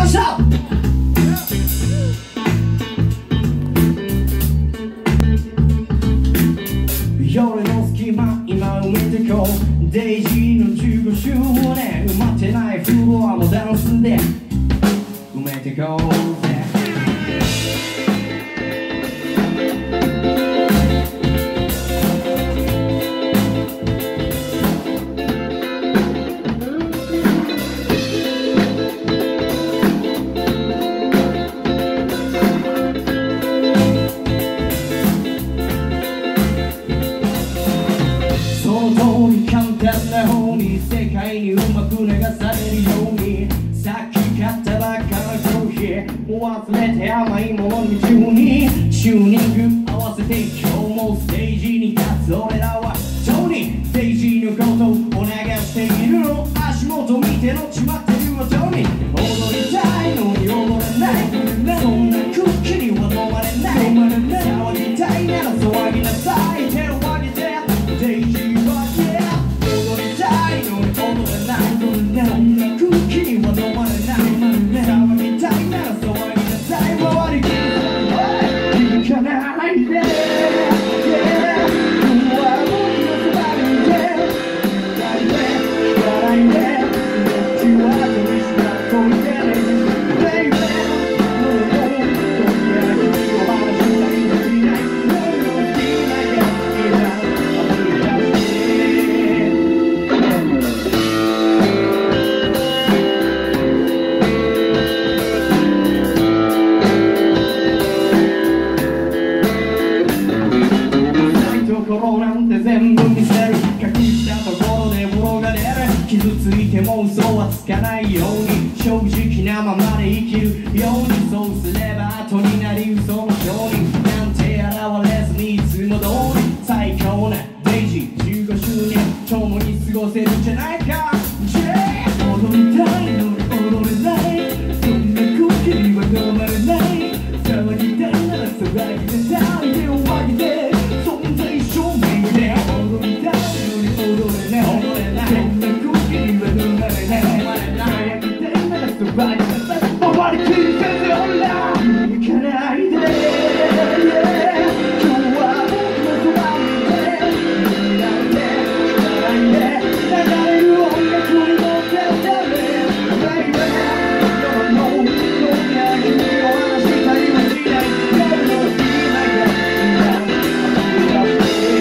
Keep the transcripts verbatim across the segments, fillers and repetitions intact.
した。夜の隙間今埋めてこう、デイジーのじゅうごしゅうねん、埋まってないフロアもダンスで埋めてこうぜ。世界にうまく流されるように、さっき買ったばっかのコーヒー忘れて甘いものに夢中に、チューニング合わせて今日もステージに立つ俺らはトニー。デイジーのことを流しているの、足元見てのちまってるわトニー。踊りたいのに踊れない、そんな空気には飲まれない。騒ぎたいなら騒ぎなさい、手を挙げてデイジーは yeah。踊れない、そんな空気には飲まれない。騒ぎたいなら騒ぎなさい、回りきる行かないで、yeah。今日は僕のそばにいて、聞かないで、聞かないで、どっちは寂しな恋でね、baby。もうとりあえずお話したりもしない、夜の好きなやつが溢れ出して。全部見せる、隠したところでボロが出る。傷ついても嘘はつかないように、正直なままで生きるように。そうすれば後になり嘘の証人なんて現れずにいつも通り、最高なデイジーじゅうごしゅうねん共に過ごせるんじゃないか、yeah。 踊りたいのに踊れない、そんな空気には飲まれない。騒ぎたいなら騒ぎなさい、手を挙げて存在証明で。踊りたいのに踊れない、踊れない、そんな空気には飲まれない。騒ぎたいなら騒ぎなさい、回りきるぜ俺ら、行かないで、yeah。 今日は僕のそばにいて、見ないで、聞かないで、流れる音楽に乗って歌うね baby。 夜のどんな君を話したりもしない、夜の好きなやつが溢れ出して。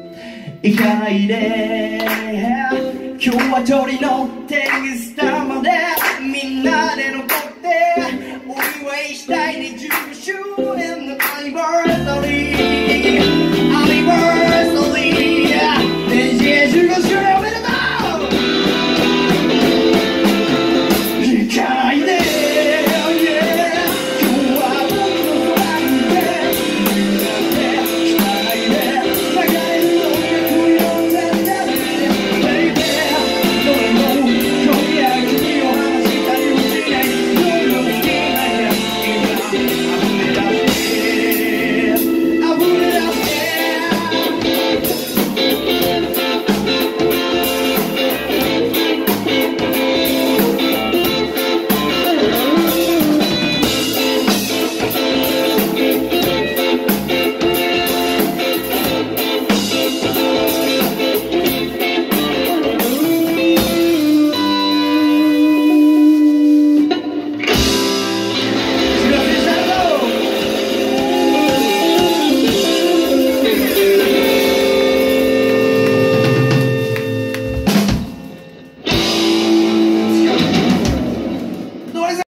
行かないで、今日は鳥のテニスタまで